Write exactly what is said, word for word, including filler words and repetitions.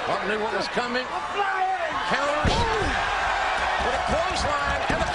Punk knew what was coming. Counters with a clothesline and